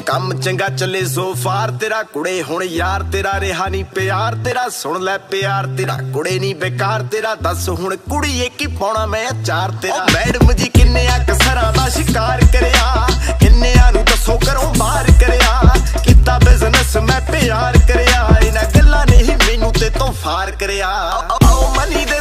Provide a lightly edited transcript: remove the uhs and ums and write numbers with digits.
ਕੰਮ ਚੰਗਾ ਚੱਲੇ ਸੋ ਫਾਰ ਤੇਰਾ ਕੁੜੇ ਹੁਣ ਯਾਰ ਤੇਰਾ ਰਿਹਾ ਨਹੀਂ ਪਿਆਰ ਤੇਰਾ ਸੁਣ ਲੈ ਪਿਆਰ ਤੇਰਾ ਕੁੜੇ ਨਹੀਂ ਬੇਕਾਰ ਤੇਰਾ ਦੱਸ ਹੁਣ ਕੁੜੀਏ ਕੀ ਪਾਉਣਾ ਮੈਂ ਅਚਾਰ ਤੇਰਾ ਮੈਡਮ ਜੀ ਕਿੰਨਿਆਂ ਕਸਰਾਂ ਦਾ ਸ਼ਿਕਾਰ ਕਰਿਆ ਕਿੰਨਿਆਂ ਨੂੰ ਦੱਸੋ ਘਰੋਂ ਬਾਹਰ ਕਰਿਆ ਕੀਤਾ ਬਿਜ਼ਨਸ ਮੈਂ ਪਿਆਰ ਕਰਿਆ ਇਹਨਾਂ ਗੱਲਾਂ ਨੇ ਹੀ ਮੈਨੂੰ ਤੇ ਤੋਂ ਫਾਰ ਕਰਿਆ ਆਓ ਮਨੀ